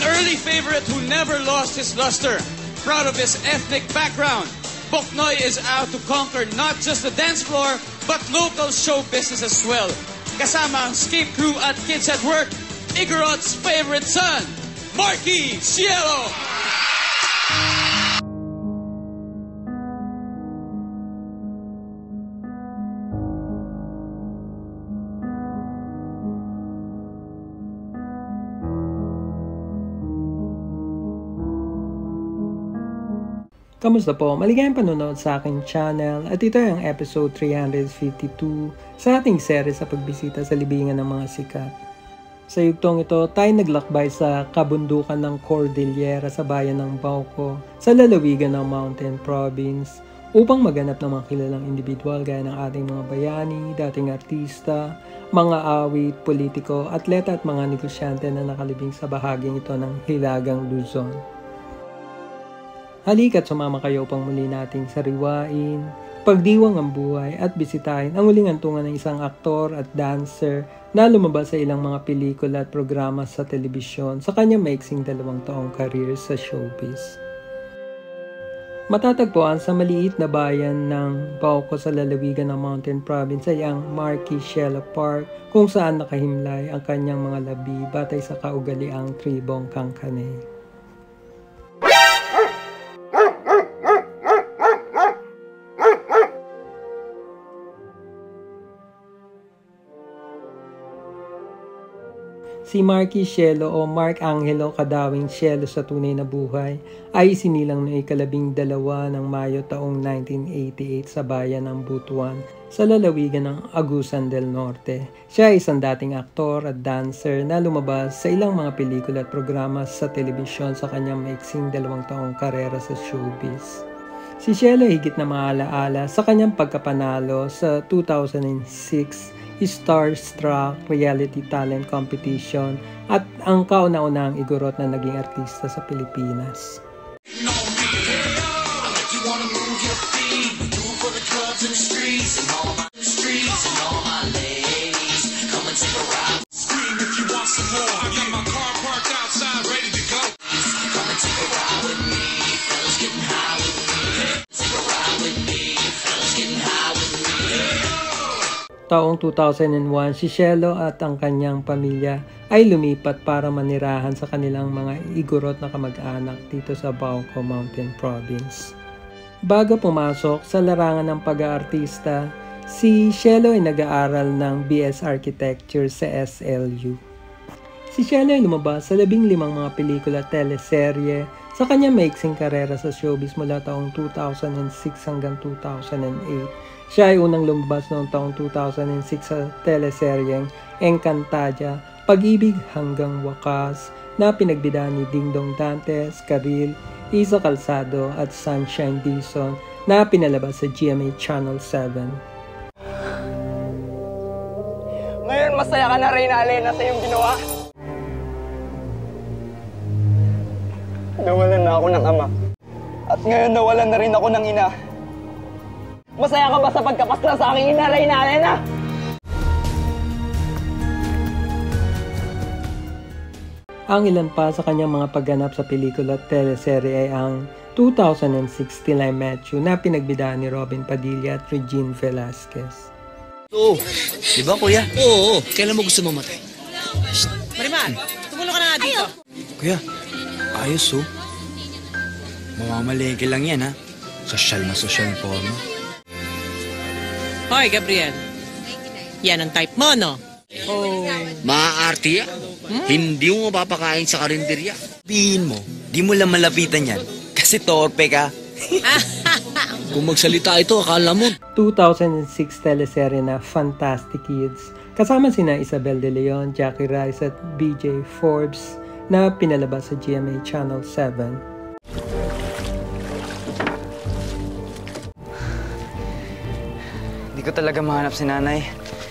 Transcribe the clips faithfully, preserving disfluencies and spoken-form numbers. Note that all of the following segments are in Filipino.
early favorite who never lost his luster. Proud of his ethnic background, Boknoy is out to conquer not just the dance floor, but local show business as well. Kasama ang skate crew at kids at work, Igorot's favorite son, Marky Cielo! Kamusta po? Maligayang panonood sa aking channel at ito ay ang episode three fifty-two sa ating series sa pagbisita sa libingan ng mga sikat. Sa yugtong ito, tayo naglakbay sa kabundukan ng Cordillera sa bayan ng Bauko sa lalawigan ng Mountain Province upang maganap ng mga kilalang individual gaya ng ating mga bayani, dating artista, mga awit, politiko, atleta at mga negosyante na nakalibing sa bahaging ito ng Hilagang Luzon. Halika't sumama kayo upang muli nating sariwain, pagdiwang ang buhay at bisitahin ang huling hantungan ng isang aktor at dancer na lumabas sa ilang mga pelikula at programa sa telebisyon sa kanyang maiksing dalawang taong career sa showbiz. Matatagpuan sa maliit na bayan ng Bauko sa lalawigan ng Mountain Province ay ang Marky Cielo Park kung saan nakahimlay ang kanyang mga labi batay sa kaugaliang tribong Kangkanay. Si Marky Cielo o Mark Angelo Kadawing Cielo sa tunay na buhay ay isinilang noong ikalabing dalawa ng Mayo taong nineteen eighty-eight sa bayan ng Butuan sa lalawigan ng Agusan del Norte. Siya ay isang dating aktor at dancer na lumabas sa ilang mga pelikula at programa sa telebisyon sa kanyang maiksing dalawang taong karera sa showbiz. Si Cielo higit na maalaala sa kanyang pagkapanalo sa two thousand six Starstruck Reality Talent Competition at ang kauna-unahang igorot na naging artista sa Pilipinas. Taong two thousand one, si Cielo at ang kanyang pamilya ay lumipat para manirahan sa kanilang mga igorot na kamag-anak dito sa Bauko Mountain Province. Bago pumasok sa larangan ng pag-aartista, si Cielo ay nag-aaral ng B S Architecture sa S L U. Si Cielo ay lumabas sa labing limang mga pelikula at teleserye sa kanyang maiksing karera sa showbiz mula taong two thousand six hanggang two thousand eight. Siya ay unang lumabas noong taong two thousand six sa teleseryeng Encantadia, Pag-ibig hanggang Wakas na pinagbida ni Dingdong Dantes, Karil, Isa Calzado at Sunshine Dizon na pinalabas sa G M A Channel seven. Ngayon masaya ka na rin, Alena, sa iyong ginawa. Nawalan na ako ng ama. At ngayon nawalan na rin ako ng ina. Masaya ka ba sa pagkapasla sa aking ina, Reyna Alena? Ang ilan pa sa kanyang mga pagganap sa pelikula at teleserye ay ang two thousand six Till I Met You na pinagbidaan ni Robin Padilla at Regine Velasquez. Oo, di ba kuya? Oo, kailan mo gusto mamatay? Mariman, tumulong ka na nga dito. Kuya, ayos oh. Mamamalengke lang yan ha. Sosyal na sosyal po mo. Hoy, Gabriel. Yan ang type mo, no? Oh. Maaarte yan. Hmm? Hindi mo mapapakain sa karinderya. Bihin mo, di mo lang malapitan yan. Kasi torpe ka. Kung magsalita ito, akala mo. two thousand six teleserye na Fantastic Kids. Kasama sina Isabel De Leon, Jackie Rice at B J Forbes na pinalabas sa G M A Channel seven. Hindi ko talaga mahanap si nanay.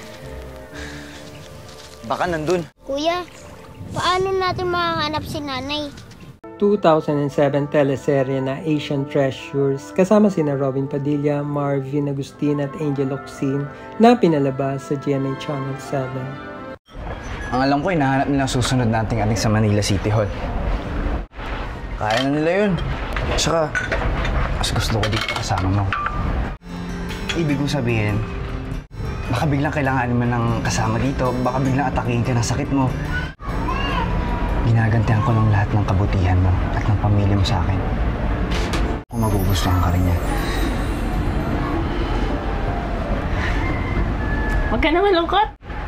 Baka nandun. Kuya, paano natin makahanap si nanay? two thousand seven teleserye na Asian Treasures kasama sina Robin Padilla, Marvin Agustin at Angel Oxin na pinalabas sa G M A Channel seven. Ang alam ko, hinahanap nila susunod nating ating sa Manila City Hall. Kaya na nila yun. Tsaka, mas gusto ko dito kasama mo. Ibig kong sabihin, baka biglang kailangan mo ng kasama dito, baka biglang atakihin ka ng sakit mo. Ginagantihan ko lang lahat ng kabutihan mo at ng pamilya mo sa akin. Kung magugustuhan ka rin niya. Huwag ka na malungkot.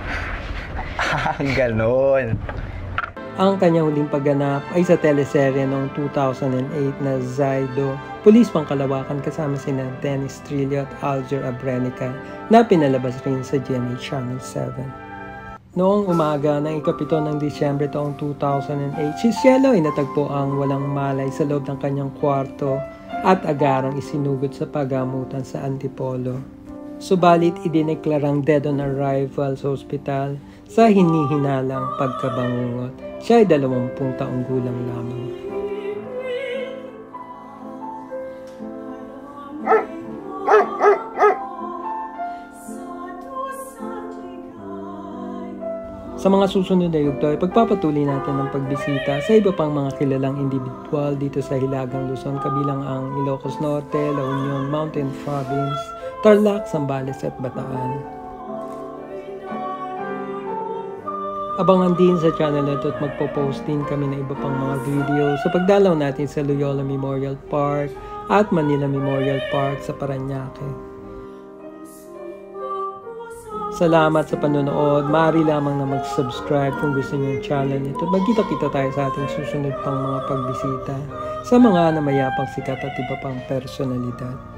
Ganon. Ang kanyang huling pagganap ay sa teleserye noong two thousand eight na Zaido, Pulis Pangkalawakan kasama sina Dennis Trillo at Alger Abrenica na pinalabas rin sa G M A Channel seven. Noong umaga ng ikapito ng Disyembre taong two thousand eight, si Cielo ay natagpo ang walang malay sa loob ng kanyang kwarto at agarang isinugod sa pagamutan sa Antipolo. Subalit idineklarang dead on arrival sa ospital sa hinihinalang pagkabangungot. Siya ay dalawampung taong gulang lamang. Sa mga susunod na yugto ay pagpapatuloy natin ang pagbisita sa iba pang mga kilalang individual dito sa Hilagang Luzon, kabilang ang Ilocos Norte, La Union, Mountain Province, Tarlac, Zambales at Bataan. Abangan din sa channel na ito at magpo-post din kami ng iba pang mga video sa pagdalaw natin sa Loyola Memorial Park at Manila Memorial Park sa Parañaque. Salamat sa panonood. Maaari lamang na mag-subscribe kung gusto niyo yung channel nito. Magkita-kita tayo sa ating susunod pang mga pagbisita sa mga namayapang sikat at iba pang personalidad.